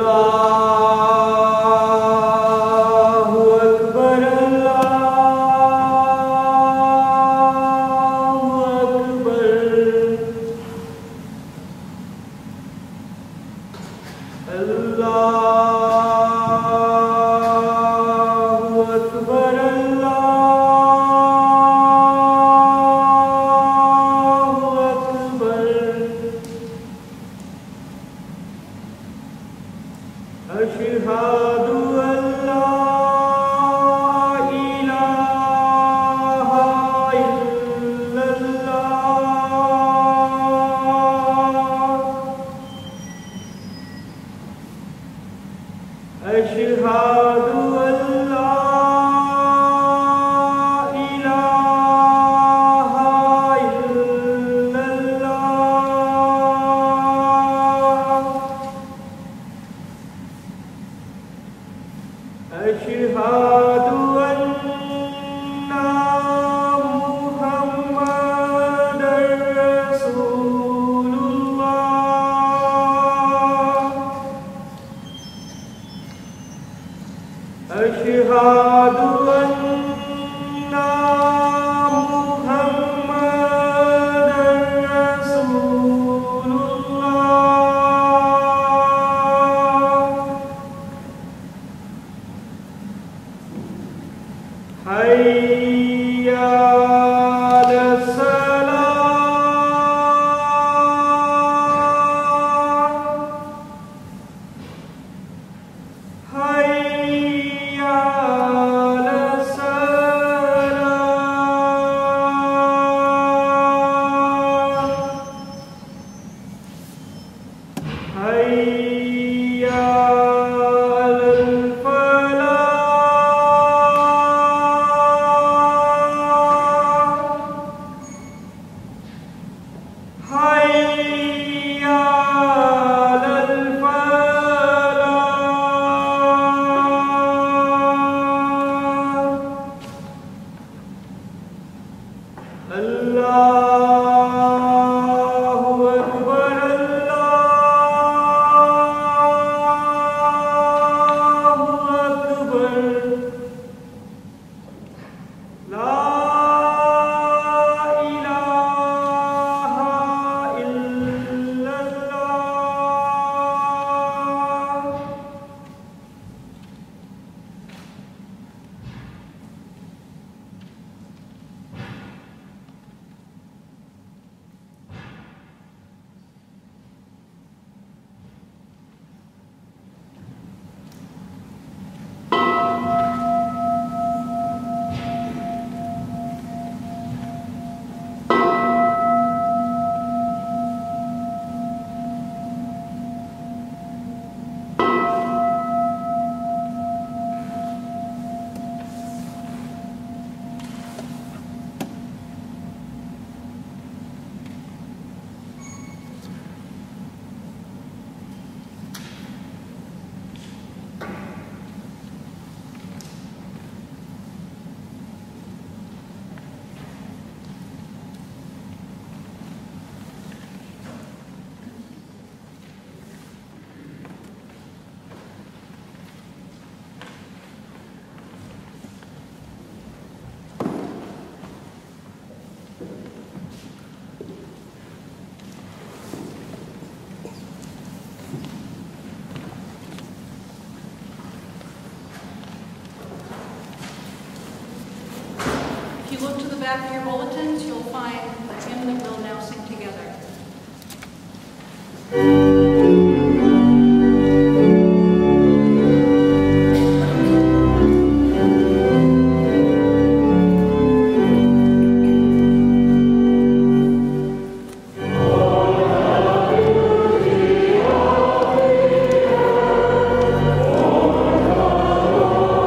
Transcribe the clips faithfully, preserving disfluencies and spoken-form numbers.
Back of your bulletins, you'll find a hymn that we'll now sing together.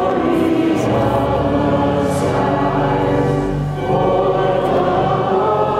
Oh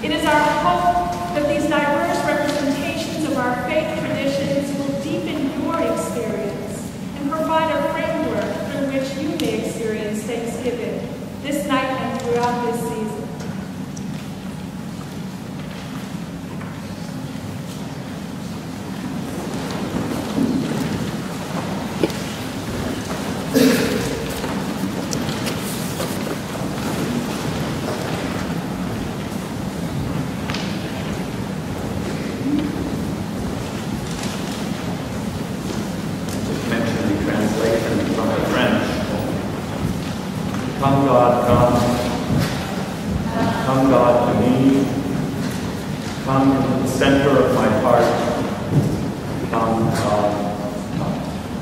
It is our hope that these diverse representations of our faith traditions will deepen your experience and provide a framework through which you may experience Thanksgiving this night and throughout this season. Come God, come. Come God to me. Come into the center of my heart. Come God, come.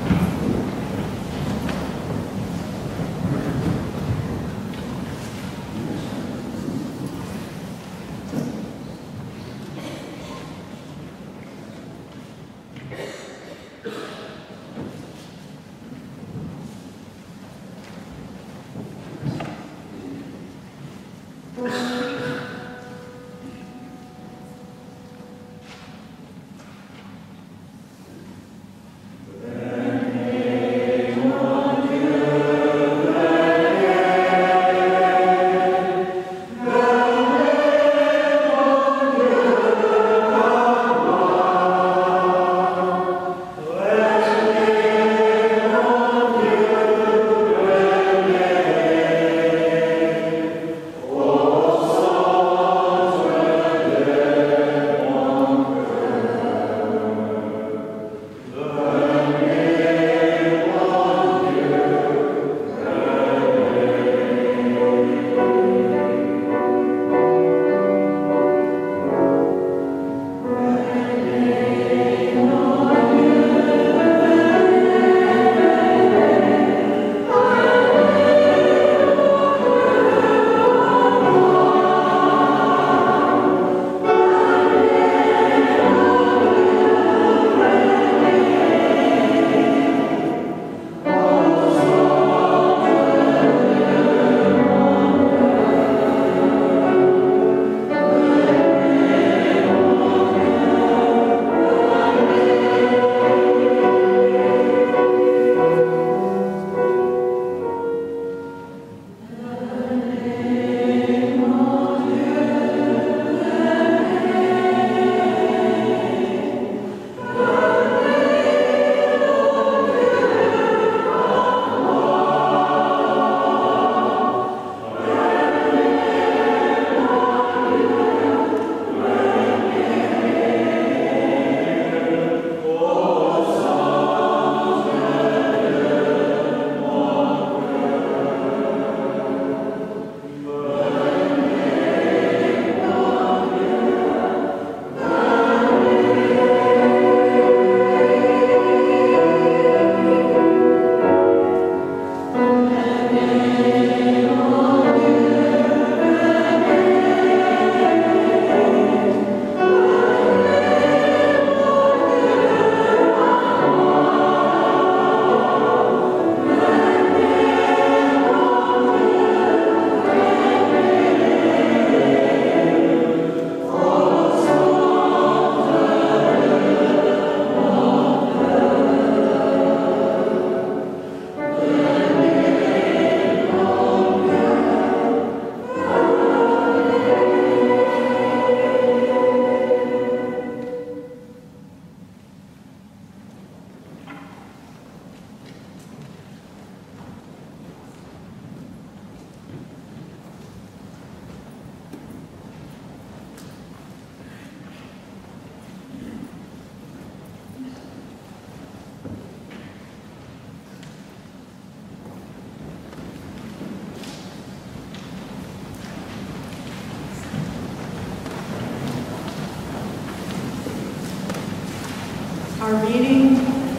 Our reading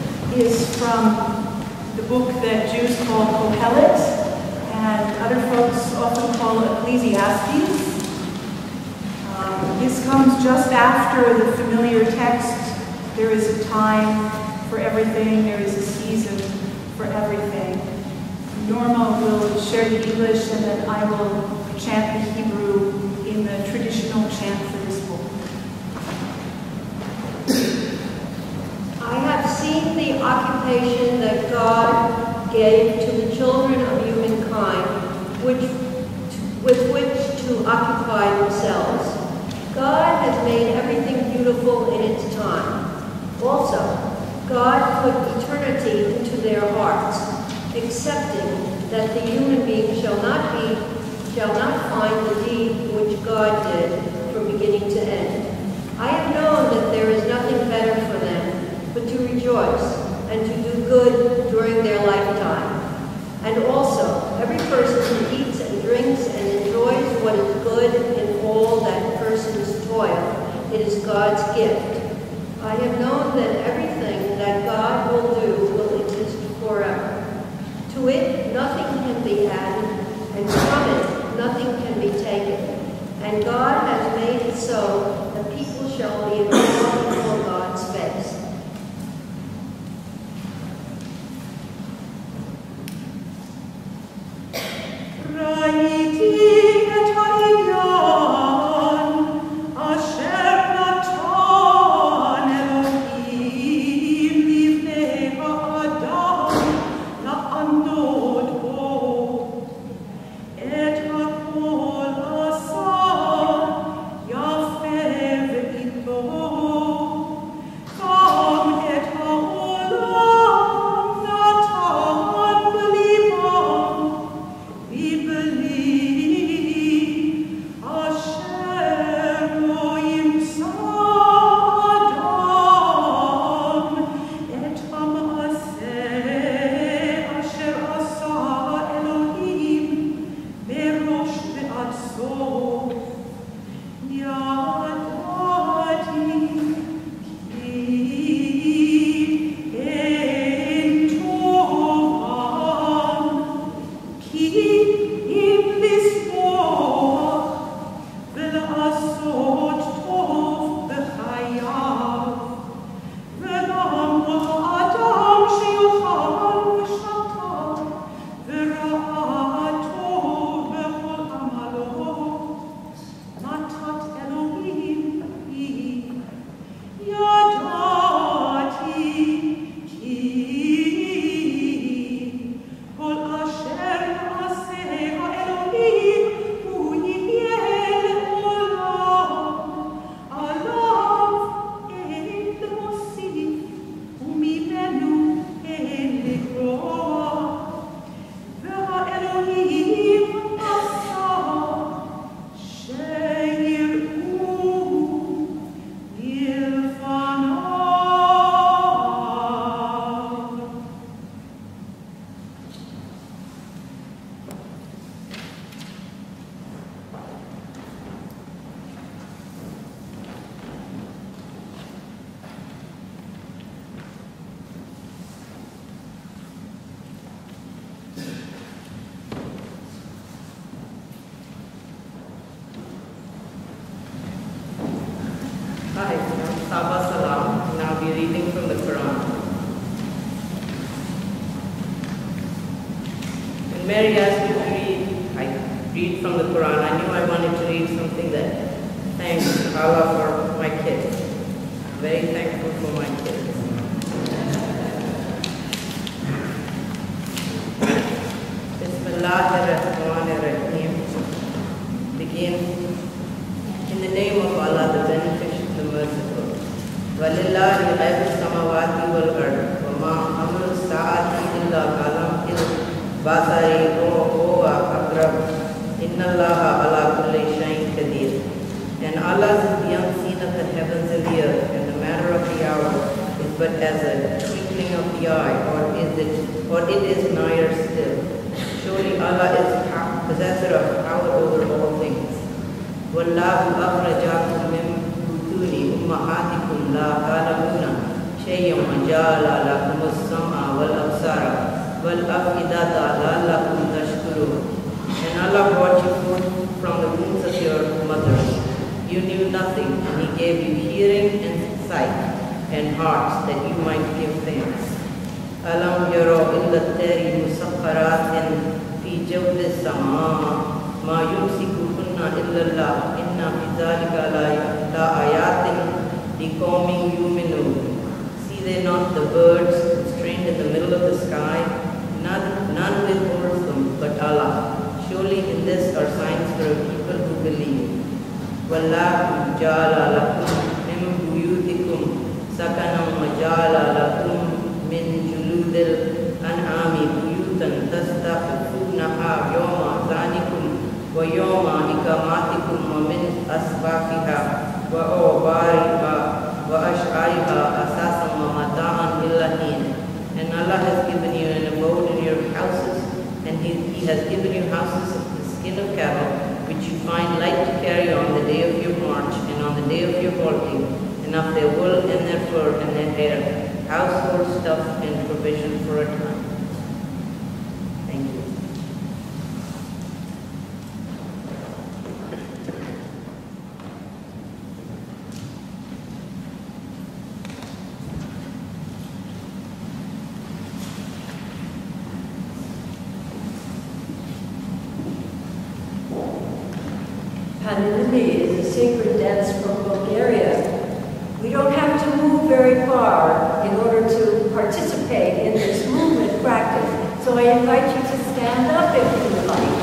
is from the book that Jews call Kohelet, and other folks often call Ecclesiastes. Um, this comes just after the familiar text, there is a time for everything, there is a season for everything. Norma will share the English, and then I will chant the Hebrew in in the traditional chant for this book. I have seen the occupation that God gave to the children of humankind, which, with which to occupy themselves. God has made everything beautiful in its time. Also, God put eternity into their hearts, accepting that the human being shall not be, shall not find the deed which God did from beginning to end. I have known that there is nothing better for them but to rejoice and to do good during their lifetime. And also, every person who eats and drinks and enjoys what is good in all that person's toil, it is God's gift. I have known that everything that God will do will exist forever. To it, nothing can be added, and from it, nothing can be taken. And God has made it so that people shall be involved before God's face. Hi, I'm Saba Salam, and I'll be reading from the Quran. When Mary asked me to read, I read from the Quran. I knew I wanted to read something that thanks Allah for my kids. I'm very thankful for my kids. Bismillahirrahmanirrahim. Begin in the name of Allah, the beneficent, the merciful. Walillahi ghaibu samawati wal ard, wa ma amru sa'ati illa kalamil basari wa huwa aqrab. Inna Allaha ala kulli shay'in qadir. And Allah is the unseen of the heavens and the earth, and the matter of the hour is but as a twinkling of the eye, or is it, or it is nigher still. Surely Allah is possessor of power over all things. Wallahu akhrajakum min butuni ummahatikum la ta'lamuna shay'an wa ja'ala lakum as-sam'a wal absara wal af'idata la'allakum tashkurun. And Allah brought you forth from the wombs of your mothers. You knew nothing, and He gave you hearing and sight and hearts that you might give thanks. Alam yaro illa tari musakharatin fi jawdi as-sama ma yumsikuhunna illallah inna fi dhalika la ayatin liqawmin yu'minun. See they not the birds trained in the middle of the sky? None, none withholds them but Allah. Surely in this are signs for a people who believe. Wallahu ja'ala lakum min buyutikum sakanam wa ja'ala lakum min juludil an'ami buyutan tastakhfunaha yawma zanikum wa yawma ikamatikum wa min asbafiha wa awbariha wa ash'ariha asasan wa mata'an illahin. And Allah has given you an abode in your houses, and He, he has given you houses of the skin of cattle, which you find light to carry on the day of your march and on the day of your halting, and of their wool and their fur and their hair, household stuff and provision for a time. Thank you. Panelimi is a sacred dance from Bulgaria. We don't have to move very far in order to participate in this movement practice. So I invite you to stand up if you would like.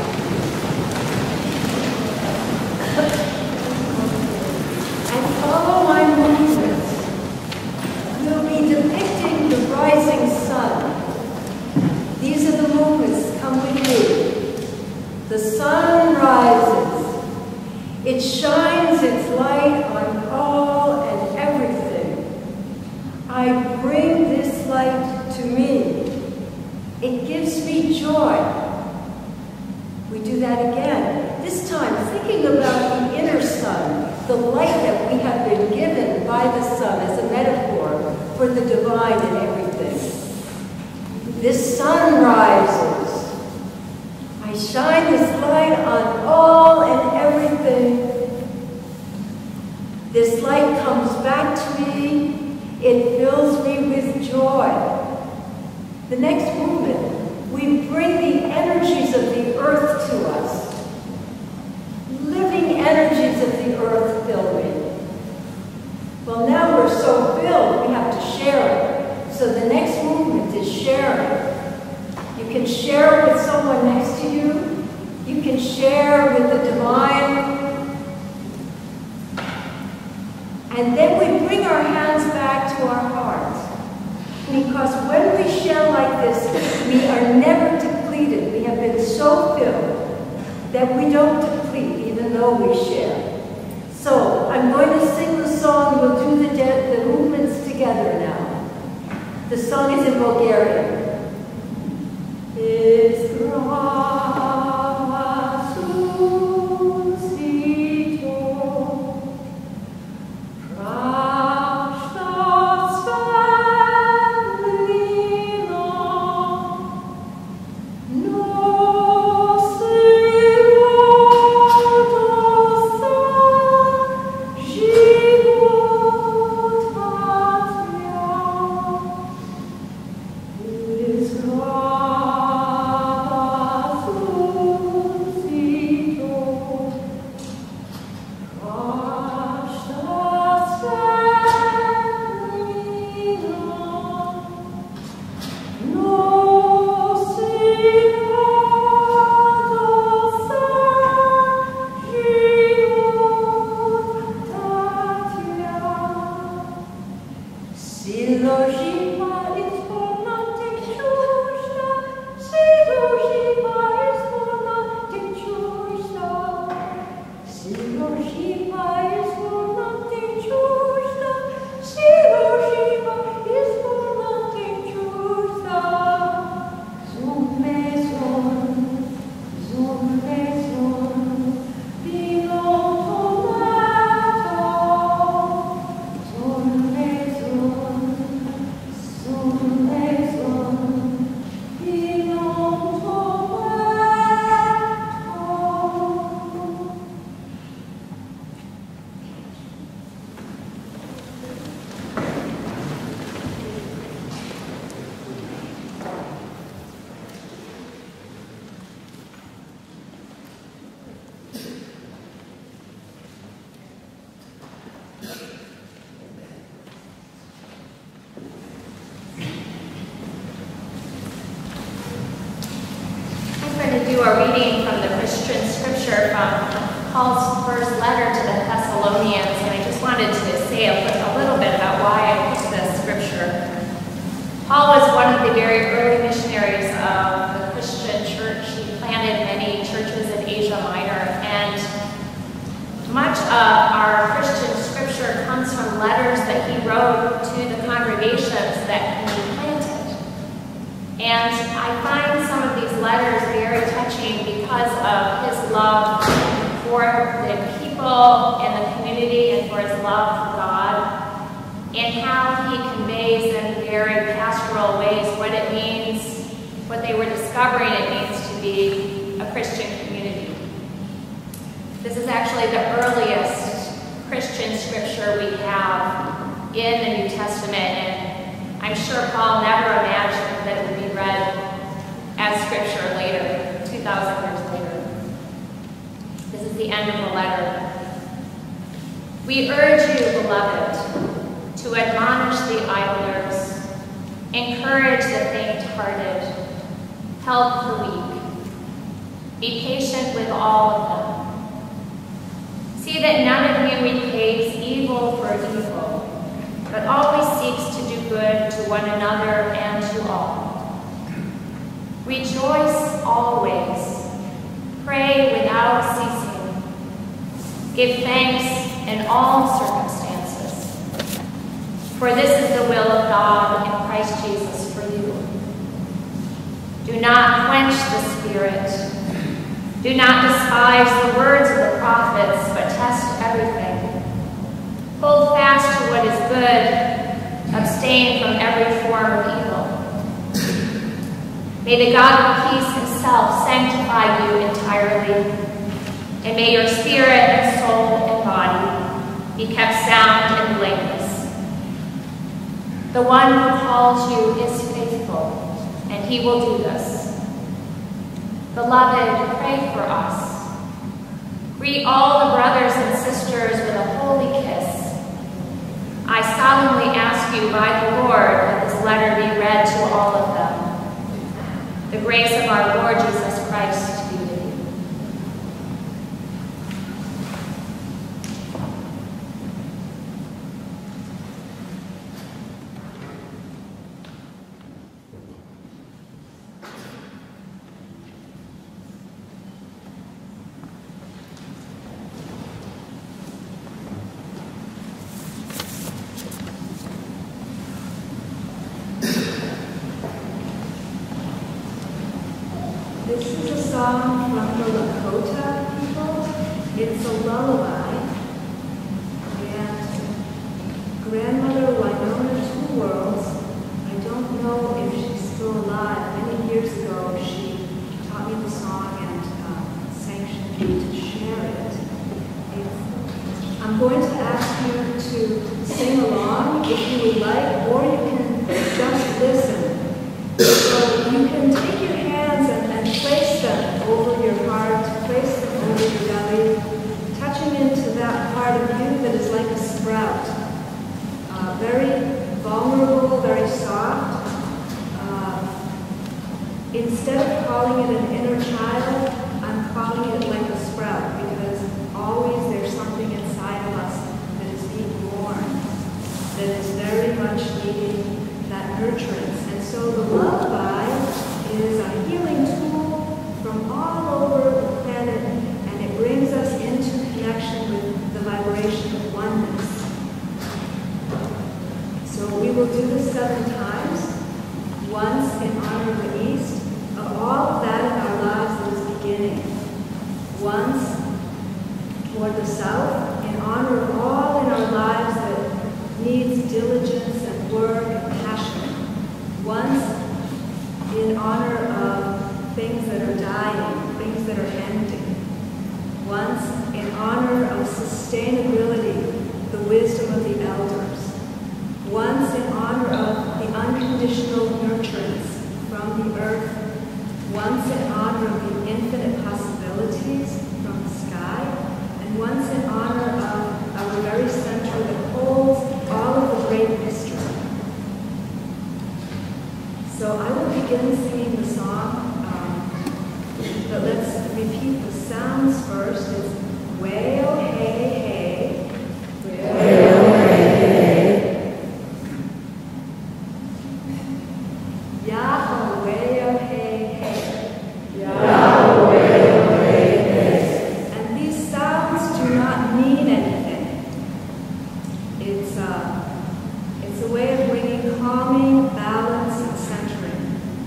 And follow my movements. We'll be depicting the rising sun. These are the movements. Come with me. The sun rises. It shines its light on all and everything. I bring this light to me. It gives me joy. We do that again. This time, thinking about the inner sun, the light that we have been given by the sun as a metaphor for the divine in everything. This sun rises. I shine this light on all and everything. This light comes back to me. It fills me with joy. The next movement, we bring the energies of the earth to us. Living energies of the earth fill me. Well, now we're so filled, we have to share it. So the next movement is sharing. You can share it with someone next to you. You can share with the divine. And then we bring our hands back to our hearts. Because when we share like this, we are never depleted. We have been so filled that we don't deplete even though we share. So I'm going to sing the song. We'll do the, the movements together now. The song is in Bulgarian. It's Thank you. wanted to say a, a little bit about why I picked this scripture. Paul was one of the very early missionaries of the Christian church. He planted many churches in Asia Minor, and much of our Christian scripture comes from letters that he wrote to the congregations that he planted. And I find some of these letters very touching because of his love for the people and the community and for his love for God, and how he conveys in very pastoral ways what it means, what they were discovering it means to be a Christian community. This is actually the earliest Christian scripture we have in the New Testament, and I'm sure Paul never imagined that it would be read as scripture later, two thousand years later. This is the end of the letter. We urge you, beloved, to admonish the idlers, encourage the faint-hearted, help the weak, be patient with all of them. See that none of you repays evil for evil, but always seeks to do good to one another and to all. Rejoice always, pray without ceasing, give thanks in all circumstances. For this is the will of God in Christ Jesus for you. Do not quench the Spirit. Do not despise the words of the prophets, but test everything. Hold fast to what is good. Abstain from every form of evil. May the God of peace himself sanctify you entirely, and may your spirit and soul and body be kept sound and blameless. The one who calls you is faithful, and he will do this. Beloved, pray for us. Greet all the brothers and sisters with a holy kiss. I solemnly ask you by the Lord that this letter be read to all of them. The grace of our Lord Jesus Christ be with you. This is a song from the Lakota people. It's a lullaby. And grandmother Winona Two Worlds, I don't know if she's still alive. Many years ago, she taught me the song and um, sanctioned me to share it. It's, I'm going to ask you to sing along if you would like, or you can just listen. So you can take your hands and, and place them over your heart, place them over your belly, touching into that part of you that is like a sprout. Uh, very vulnerable, very soft. Uh, instead of calling it an inner child, I'm calling it like a sprout, because always there's something inside of us that is being born, that is very much needing that nurturance. And so the lullaby is a healing tool from all over the planet, and it brings us into connection with the vibration of oneness. So we will do this seven times, once in honor of the East, of all of that in our lives that is beginning. Once toward the South, in honor of all in our lives that needs diligence and work and passion. Once in honor of things that are dying, things that are ending. Once in honor of sustainability, the wisdom of the elders. Once in honor of the unconditional nurturance from the earth. Once in honor of the infinite possibilities from the sky. And once in honor of our very center that holds all of the great mystery. So I will begin singing the song, um, but let's repeat the sounds first. It's wail, hey, hey. It's, uh, it's a way of bringing calming, balance, and centering.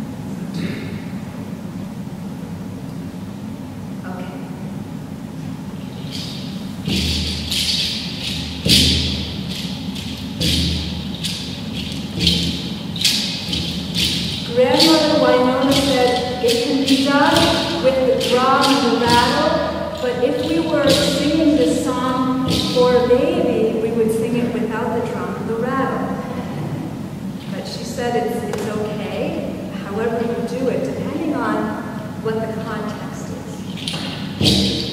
Okay. Grandmother Winona said it can be done with the drum and the rattle, but if we were singing this song for a baby, we would sing it without the drum and the rattle. But she said it's, it's okay, however you do it, depending on what the context is.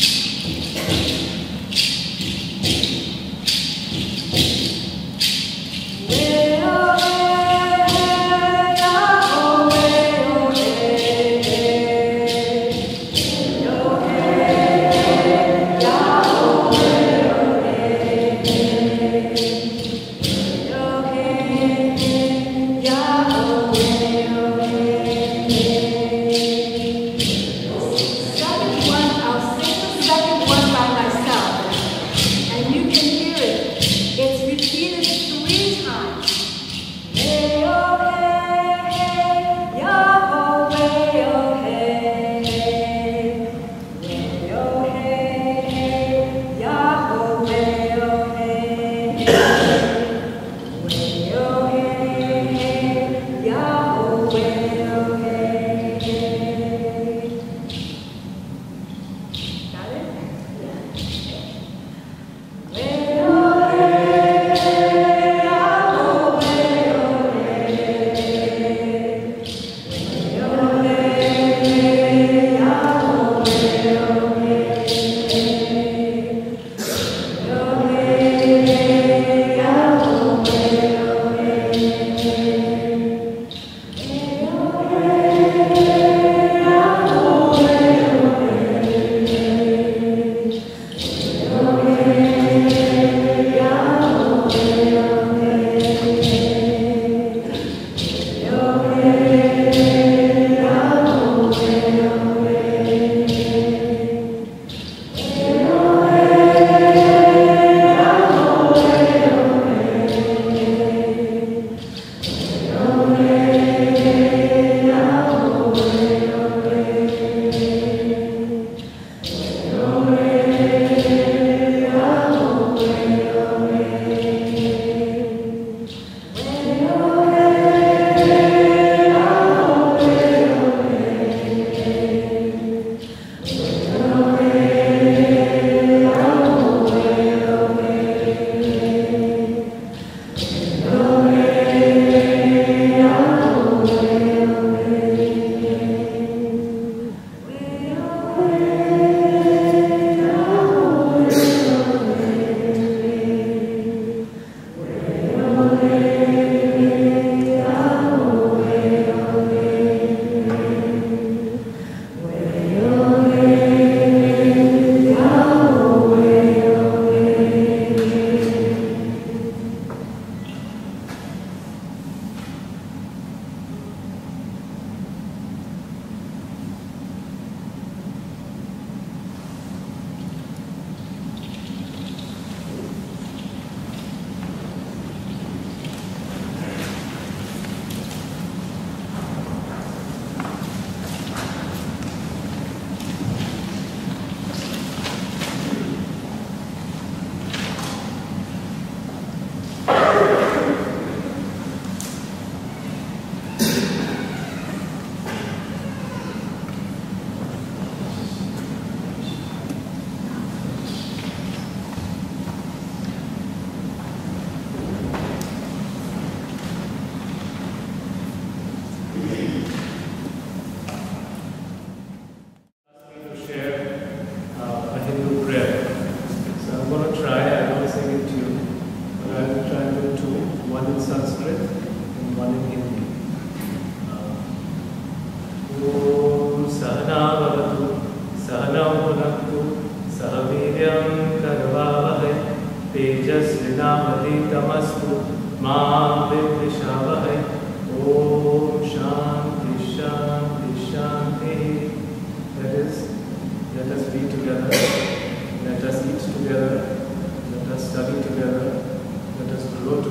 तेजस्विनावधीतमस्तु मा विद्विषावहै। Om Shanti Shanti Shanti. That is, let us be together, let us eat together, let us study together,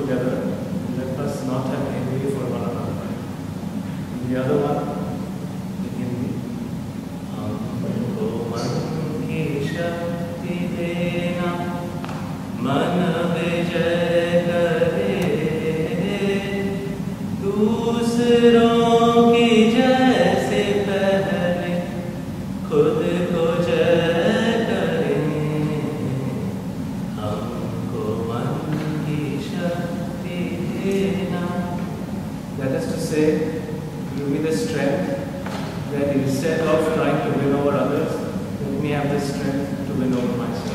together. And let us not have envy for one another. And the other one, in Hindi. Humko man ki shakti dena, man vijay kare, दूसरों की जैसे पहले खुद को जय करें, हमको मन की शक्ति देना. That is to say, give me the strength that instead of trying to win over others, let me have the strength to win over myself.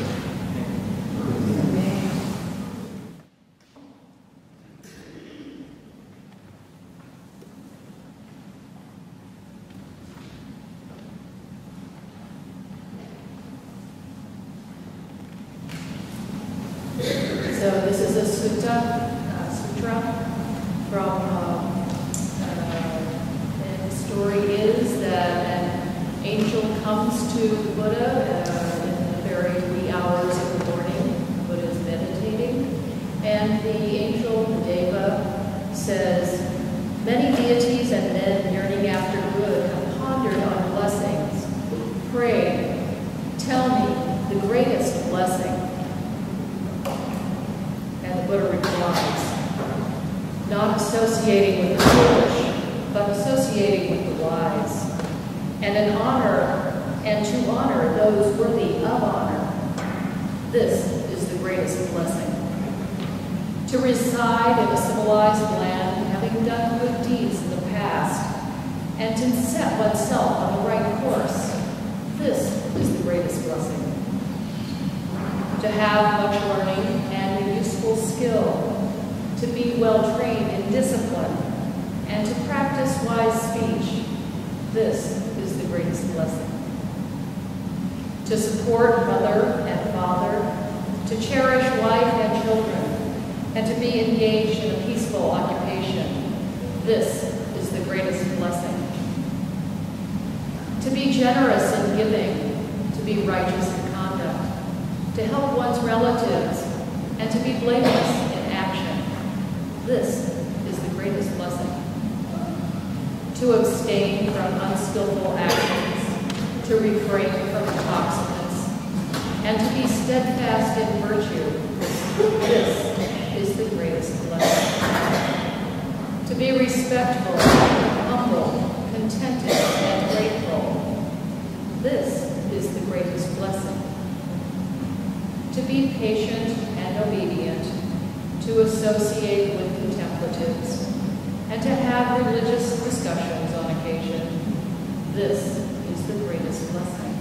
So this is a sutta, uh, sutra from, uh, uh, and the story is that an angel comes to Buddha uh, in the very wee hours of the morning. Buddha is meditating, and the angel, the Deva, says, many deities and men yearning after good have pondered on blessings. Pray, tell me the greatest blessing. And the Buddha replies, not associating with the foolish, but associating with the wise, and an honor, and to honor those worthy of honor. This is the greatest blessing. To reside in a civilized land, having done good deeds in the past, and to set oneself on the right course. This is the greatest blessing. To have much learning and a useful skill, to be well trained in discipline, and to practice wise speech. This is the greatest blessing. To support mother and father, to cherish wife and children, and to be engaged in a peaceful occupation. This is the greatest blessing. To be generous in giving, to be righteous in conduct, to help one's relatives, and to be blameless in action. This is the greatest blessing. To abstain from unskillful actions, to refrain from intoxicants, and to be steadfast in virtue. This is the greatest blessing. To be respectful, humble, contented, and grateful. This is the greatest blessing. To be patient and obedient, to associate with contemplatives, and to have religious discussions on occasion. This is the greatest blessing.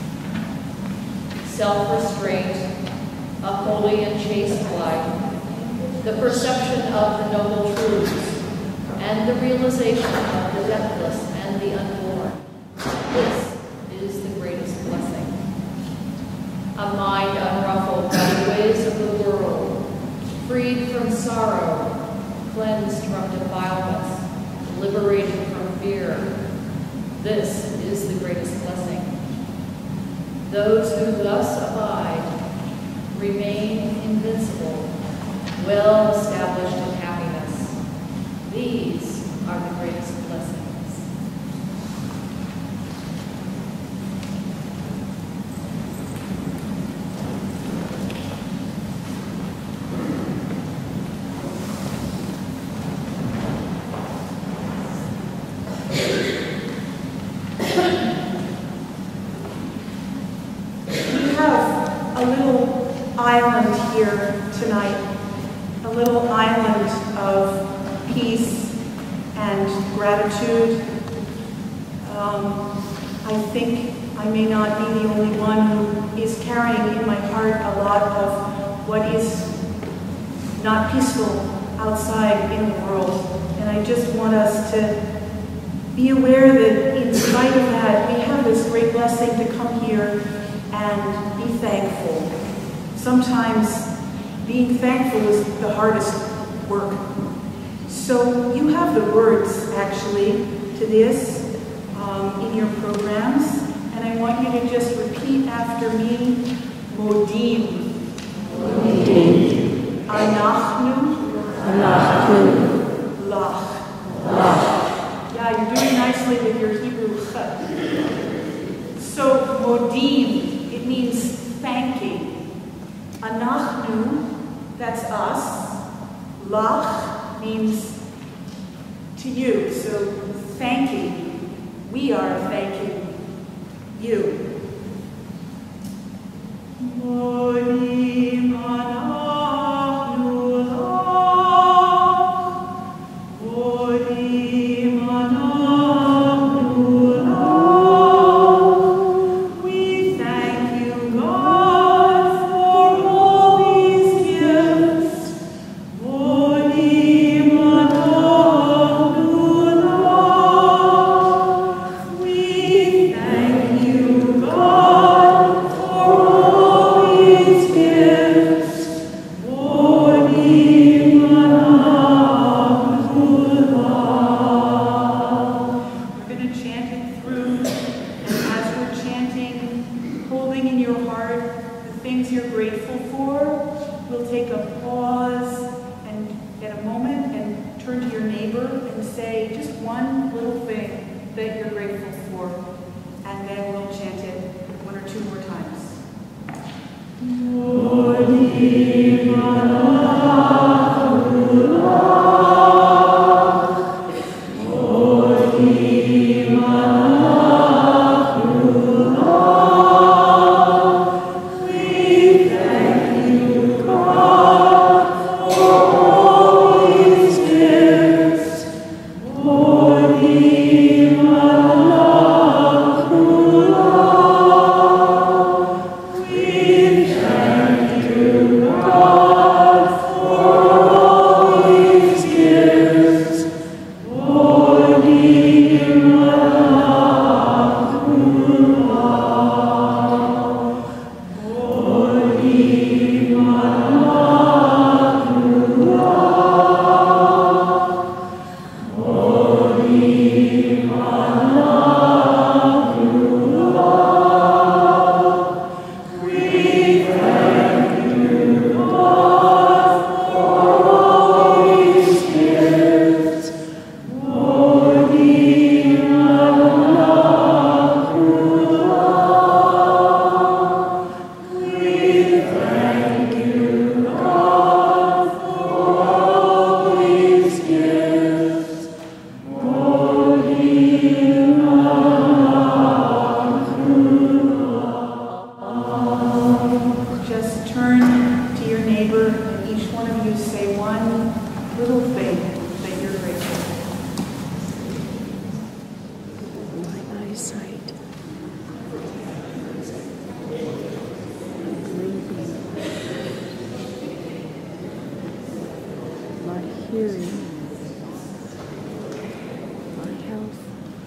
Self-restraint, a holy and chaste life, the perception of the noble truths, and the realization of the deathless and the unborn. This is the greatest blessing. A mind unruffled by the ways of the world, freed from sorrow, cleansed from defilements, liberated from fear. This is the greatest blessing. Those who thus abide remain invincible, well established in happiness. These are the greatest blessings. Island here tonight, a little island of peace and gratitude. Um, I think I may not be the only one who is carrying in my heart a lot of what is not peaceful outside in the world. And I just want us to be aware that in spite of that, we have this great blessing to come here and be thankful. Sometimes being thankful is the hardest work. So you have the words, actually, to this um, in your programs. And I want you to just repeat after me. Modim. Modim. Anachnu. Lach. Lach. Yeah, you're doing nicely with your Hebrew ch. So, modim, it means thanking. Anachnu, that's us. Lach means to you. So, thanking. We are thanking you. Modim anachnu lach. Modim anachnu lach. We thank you, God, for all these gifts. Modim anachnu lach. We thank you, God, for all these gifts. Modim anachnu lach. We're going to chant it through, and as we're chanting, holding in your heart the things you're grateful for, we'll take a pause and at a moment and turn to your neighbor and say just one little thing that you're grateful for, and then we'll chant it one or two more times. Modim anachnu lach. Modim anachnu lach. We thank you, God, for all these gifts. Modim anachnu lach. We thank you, God, for all these gifts. Modim anachnu lach. Modim anachnu lach. Modim anachnu lach. We thank you, God, for all these gifts. Modim anachnu lach. We thank you, God, for all these gifts. Modim anachnu lach. Just turn to your neighbor and each one of you say one little thing that you're grateful for. My eyesight, my hearing, my health.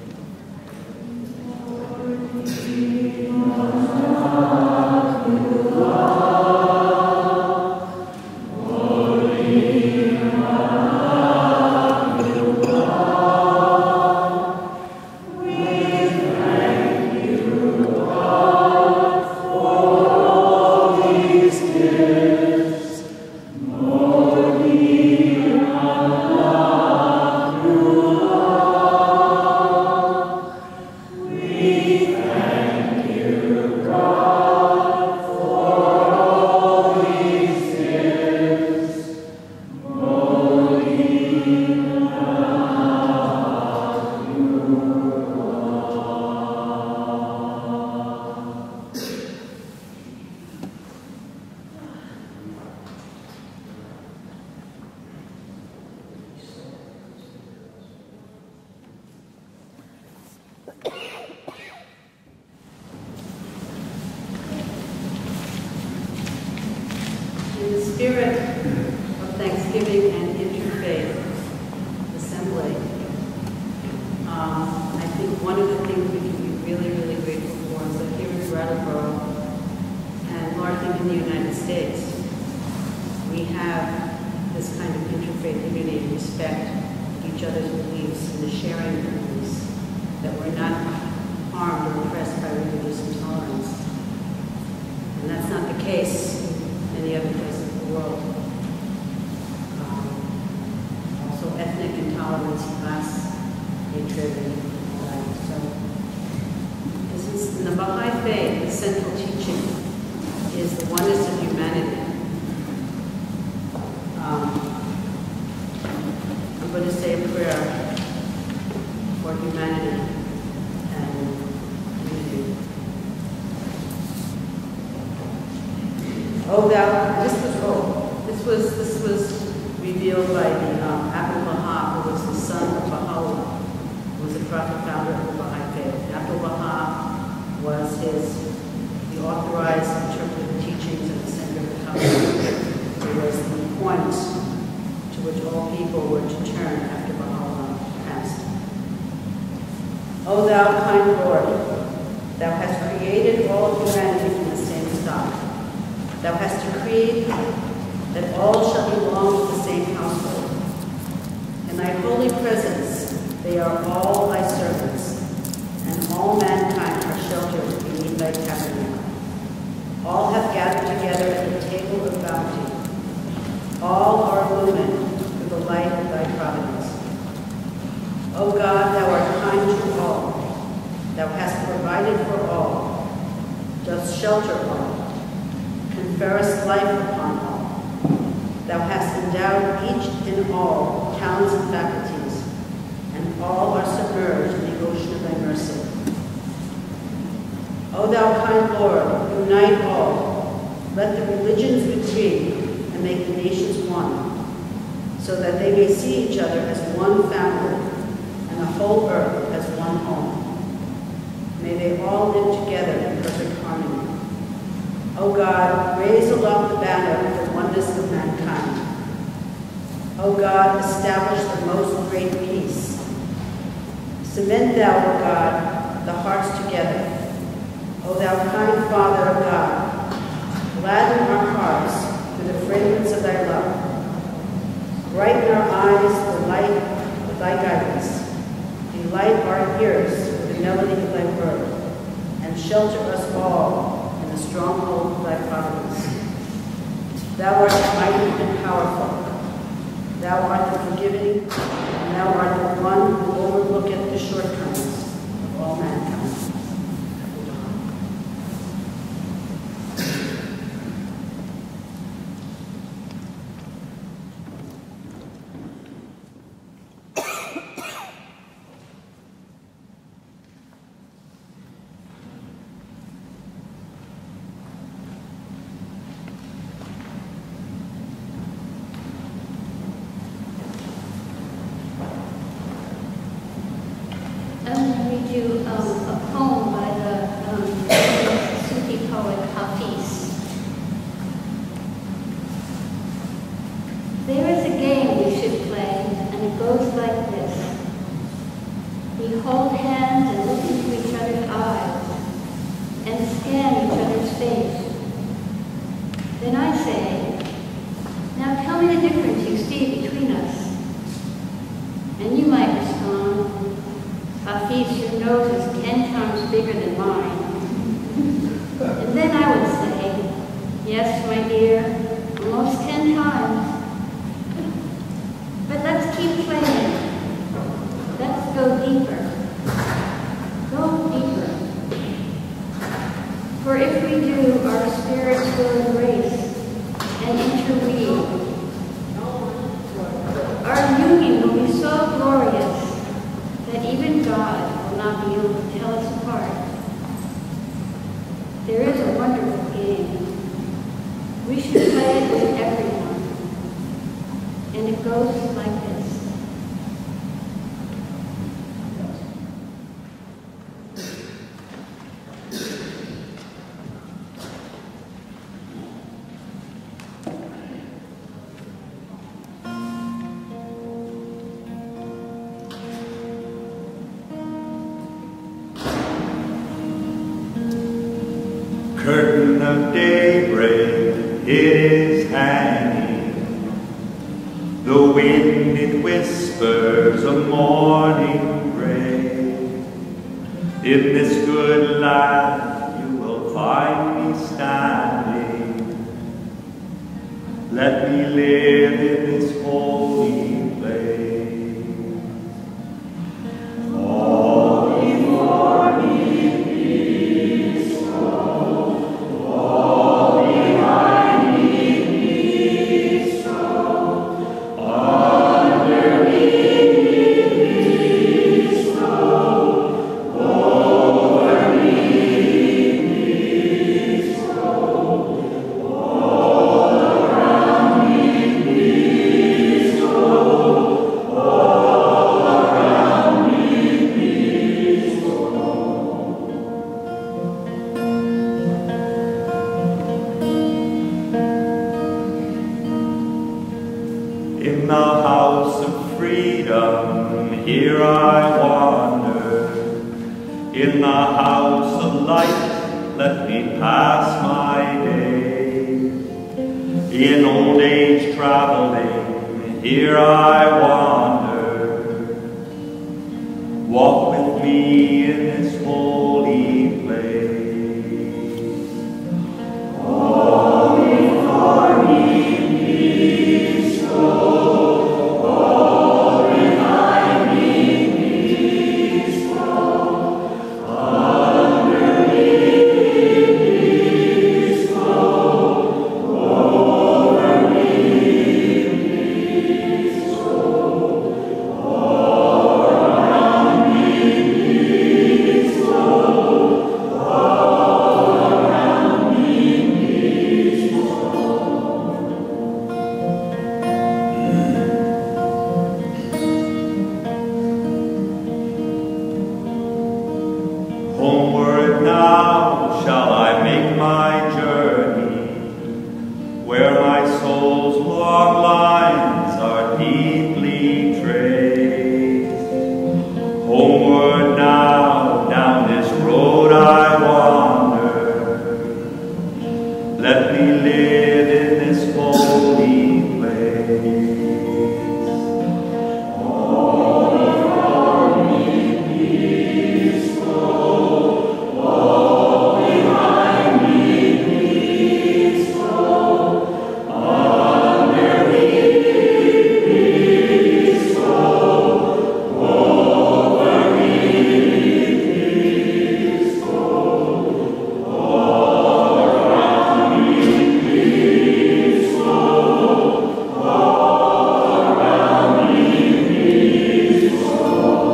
In the spirit of Thanksgiving and Interfaith Assembly, um, I think one of the things we can be really, really grateful for is that here in Brattleboro and largely in the United States, we have this kind of interfaith unity and respect of each other's beliefs and the sharing of beliefs, that we're not harmed or oppressed by religious intolerance. And that's not the case in any other place in the world. Um, driven. Right? So, this is in the Baha'i faith, the central teaching is the oneness of humanity. Um, I'm going to say a prayer for humanity and unity. Oh, thou, this was, oh, this was, this was revealed by the um, Abdul Baha, who was the son of Baha'u'llah, who was the prophet founder of the Baha'i faith. Abdul Baha was his, the authorized interpreter of the teachings at the center of the company. It was the point to which all people were to turn after Baha'u'llah passed. O thou kind Lord, thou hast created all of humanity from the same stock. Thou hast decreed that all shall belong to the same household. In thy holy presence, they are all thy servants, and all mankind are sheltered beneath thy tabernacle. All have gathered together at the table of bounty. All are illumined with the light of thy providence. O God, thou art kind to all. Thou hast provided for all, dost shelter all, conferrest life upon all. Thou hast endowed each in all talents and faculties, and all are submerged in the ocean of thy mercy. O thou kind Lord, unite all. Let the religions agree and make the nations one, so that they may see each other as one family, and the whole earth as one home. May they all live together in perfect harmony. O God, raise aloft the banner of the oneness of mankind. O God, establish the most great peace. Cement thou, O God, the hearts together. O thou kind Father of God, gladden our hearts with the fragrance of thy love. Brighten our eyes with the light of thy guidance. Delight our ears with the melody of thy word, and shelter us all in the stronghold of thy providence. Thou art mighty and powerful. Thou art the forgiving, and thou art the one who overlooketh the shortcomings of all mankind. You um, a poem by the um, Sufi poet Hafiz. There is a game we should play, and it goes like this. We hold hands and look into each other's eyes and scan each other's face. Then I say, now tell me the difference you see between us. And you might respond, Hafiz, your nose is ten times bigger than mine. And then I would say, yes, my dear, almost ten times. But let's keep playing. Let's go deeper. Go deeper. For if we do, our spirits will embrace and interweave. Our union will be so glorious that even God will not be able to tell us apart. There is a wonderful game. We should play it with everyone. And it goes like this. Curtain of daybreak, it is hanging. The wind, it whispers a morning ray. In this good life, you will find me standing. Let me live in this holy place. In the house of freedom, here I wander. In the house of light, let me pass my days. In old age traveling, here I wander. Walk with me in this holy place. All before me, please go. All behind me, please go. Under me, please go. Over me, please go. All around me, please go. All around me, please go. Homeward now shall I make my journey, where my soul's long lines are deeply traced. Homeward now, down this road I wander. Let me live in this holy place. All before me, please go. All behind me, please go. Under me, please go. Over me, please go. All around me, please go. All around me, please go.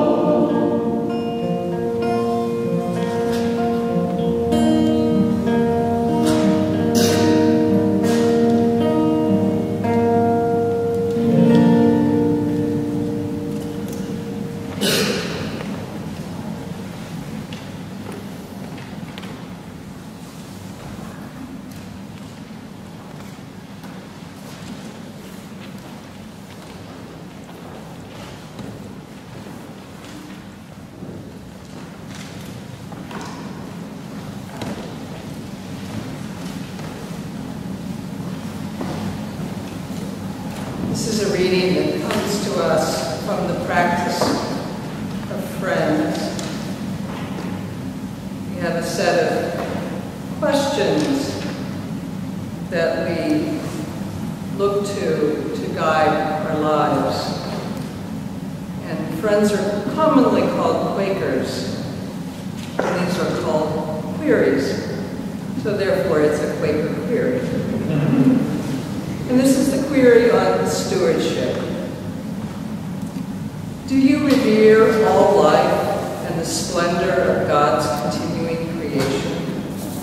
This is a reading that comes to us from the practice of friends. We have a set of questions that we look to to guide our lives. And friends are commonly called Quakers, and these are called queries. So therefore it's a Quaker query. And this is the query on stewardship. Do you revere all life and the splendor of God's continuing creation?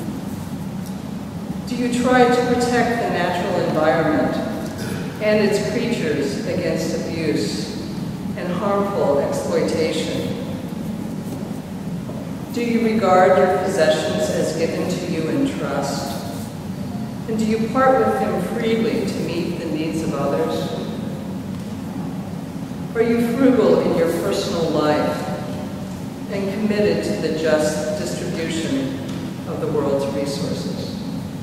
Do you try to protect the natural environment and its creatures against abuse and harmful exploitation? Do you regard your possessions as given to you in trust? And do you part with them freely to meet the needs of others? Are you frugal in your personal life and committed to the just distribution of the world's resources?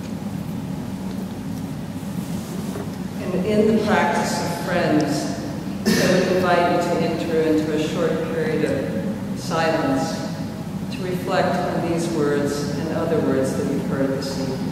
And in the practice of friends, I would invite you to enter into a short period of silence to reflect on these words and other words that we've heard this evening.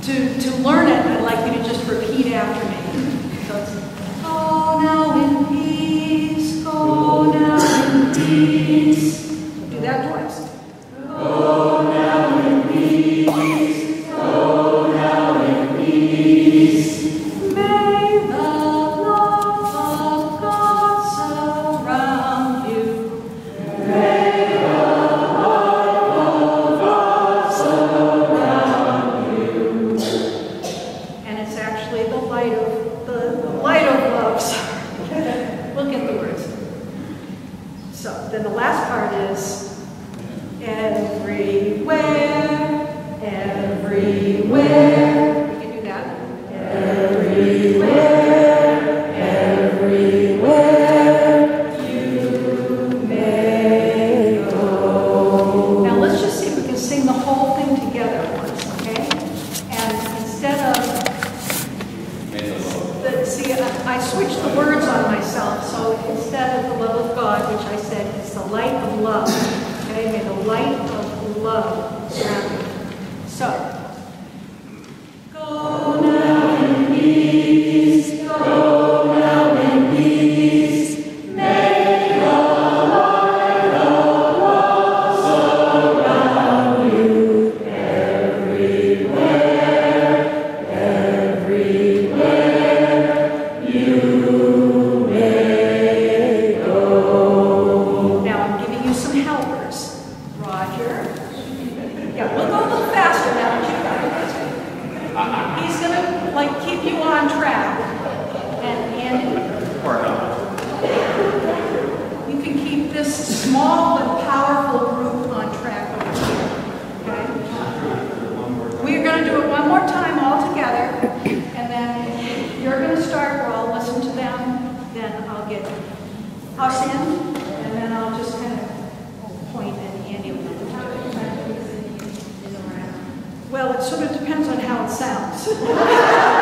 to, to learn it, I'd like you to just repeat after me. So it's, go now in peace, go now in peace. Do that twice. Go now in peace, go now in peace. May the love of God surround you. May the love of God surround you. And it's actually the light of the, the light of love. Look at the words. So then the last part is everywhere, everywhere. You can do that. Everywhere, everywhere you may go. Now let's just see if we can sing the whole thing together once, okay? And instead of, the, see, I, I switched the words on myself, so instead of the love of God, which I said is the light of love, okay? May the light of love surround you. So, go now in peace, go now in peace. May the light of love surround you. Everywhere, everywhere you may go. Now I'm giving you some helpers. Roger. Yeah, we'll go a little faster now. He's going to, like, keep you on track. And Andy, you can keep this small but powerful group on track over here. Okay? We're going to do it one more time all together. And then you're going to start, or I'll listen to them. Then I'll get us in. And then I'll just kind of point and Andy will know what to do. Well, it sort of depends on how it sounds.